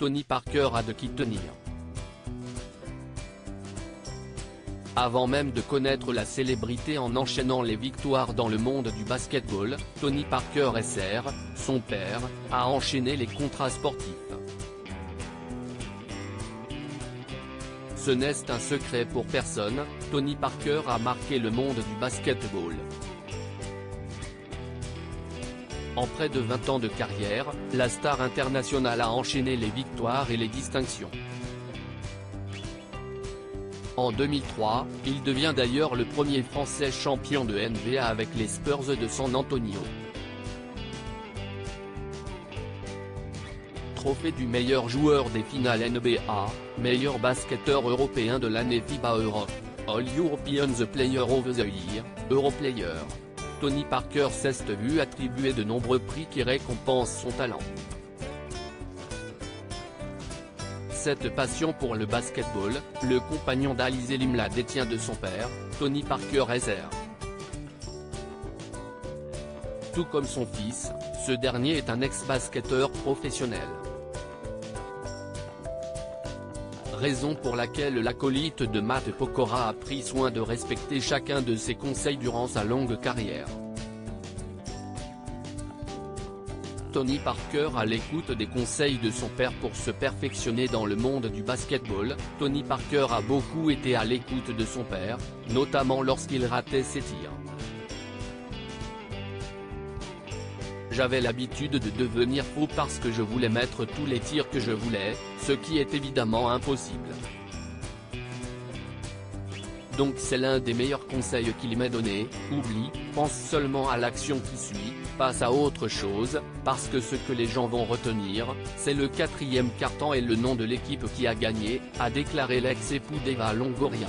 Tony Parker a de qui tenir. Avant même de connaître la célébrité en enchaînant les victoires dans le monde du basketball, Tony Parker Sr., son père, a enchaîné les contrats sportifs. Ce n'est un secret pour personne, Tony Parker a marqué le monde du basketball. En près de 20 ans de carrière, la star internationale a enchaîné les victoires et les distinctions. En 2003, il devient d'ailleurs le premier Français champion de NBA avec les Spurs de San Antonio. Trophée du meilleur joueur des finales NBA, meilleur basketteur européen de l'année FIBA Europe, All European Player of the Year, Europlayer. Tony Parker s'est vu attribuer de nombreux prix qui récompensent son talent. Cette passion pour le basketball, le compagnon d'Ali Selim la détient de son père, Tony Parker Sr. Tout comme son fils, ce dernier est un ex-basketteur professionnel. Raison pour laquelle l'acolyte de Matt Pokora a pris soin de respecter chacun de ses conseils durant sa longue carrière. Tony Parker à l'écoute des conseils de son père pour se perfectionner dans le monde du basketball. Tony Parker a beaucoup été à l'écoute de son père, notamment lorsqu'il ratait ses tirs. J'avais l'habitude de devenir fou parce que je voulais mettre tous les tirs que je voulais, ce qui est évidemment impossible. Donc c'est l'un des meilleurs conseils qu'il m'ait donné, oublie, pense seulement à l'action qui suit, passe à autre chose, parce que ce que les gens vont retenir, c'est le 4e quart-temps et le nom de l'équipe qui a gagné, a déclaré l'ex-époux d'Eva Longoria.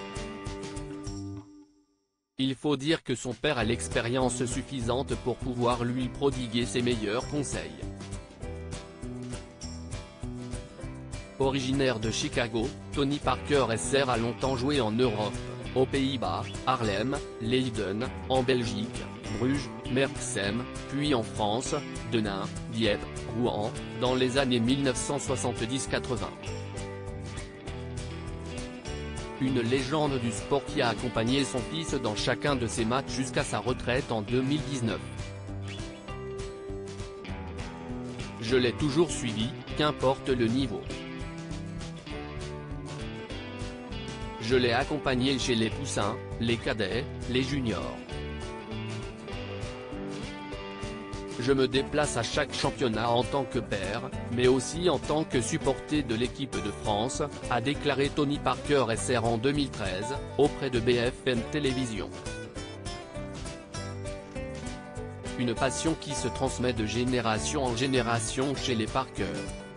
Il faut dire que son père a l'expérience suffisante pour pouvoir lui prodiguer ses meilleurs conseils. Originaire de Chicago, Tony Parker Sr. a longtemps joué en Europe, aux Pays-Bas, Haarlem, Leiden, en Belgique, Bruges, Merksem, puis en France, Denain, Dieppe, Rouen, dans les années 1970-80. Une légende du sport qui a accompagné son fils dans chacun de ses matchs jusqu'à sa retraite en 2019. Je l'ai toujours suivi, qu'importe le niveau. Je l'ai accompagné chez les poussins, les cadets, les juniors. Je me déplace à chaque championnat en tant que père, mais aussi en tant que supporter de l'équipe de France, a déclaré Tony Parker Sr. en 2013, auprès de BFM Télévision. Une passion qui se transmet de génération en génération chez les Parker.